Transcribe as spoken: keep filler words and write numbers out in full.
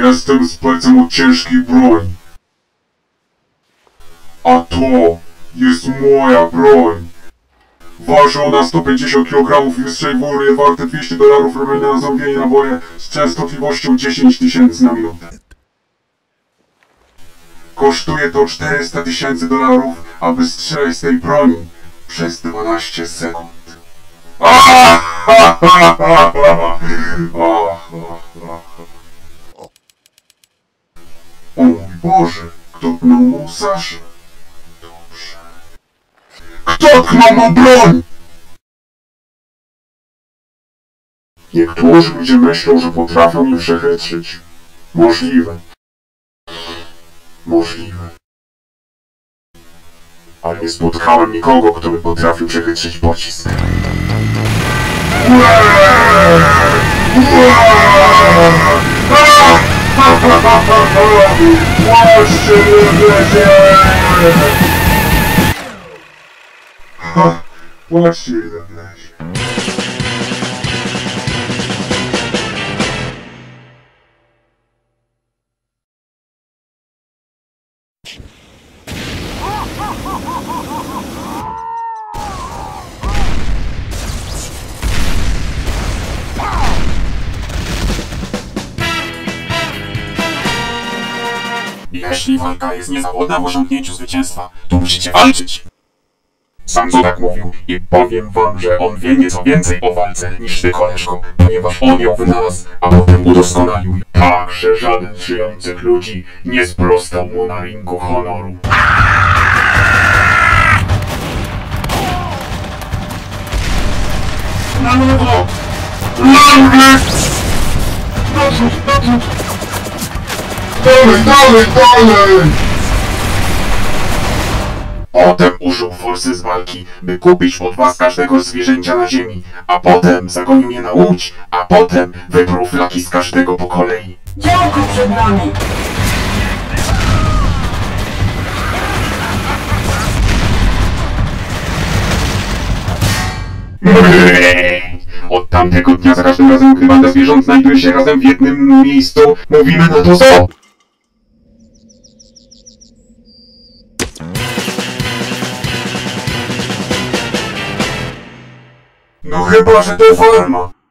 Jestem specem od ciężkiej broni. A to jest moja broń. Waży ona sto pięćdziesiąt kilogramów i wystrzeliwuje warte dwieście dolarów robione na zamówienie naboje z częstotliwością dziesięć tysięcy na minutę. Kosztuje to czterysta tysięcy dolarów, aby strzelać z tej broni przez dwanaście sekund. O mój Boże, kto tknął mu Saszę? Dobrze. Kto tknął mu broń? Niektórzy ludzie myślą, że potrafią mnie przechytrzyć. Możliwe. Możliwe. Ale nie spotkałem nikogo, kto by potrafił przechytrzyć pocisk. Płaczcie, nie Płaczcie, nie wlezie. Jeśli walka jest niezawodna w osiągnięciu zwycięstwa, to musicie walczyć. Sanzo tak mówił i powiem wam, że on wie nieco więcej o walce niż ty, koleżko, ponieważ on ją wynalazł, a potem udoskonalił. Tak, że żaden z żyjących ludzi nie sprostał mu na ringu honoru. Na lewo! Naprzód, naprzód! Dalej, dalej, dalej! Potem użył forsy z walki, by kupić od was każdego zwierzęcia na ziemi, a potem zagonił je na łódź, a potem wyprół flaki z każdego po kolei. Działko przed nami! Od tamtego dnia za każdym razem, gdy banda zwierząt znajduje się razem w jednym miejscu, mówimy na to co? No chyba, że to farma.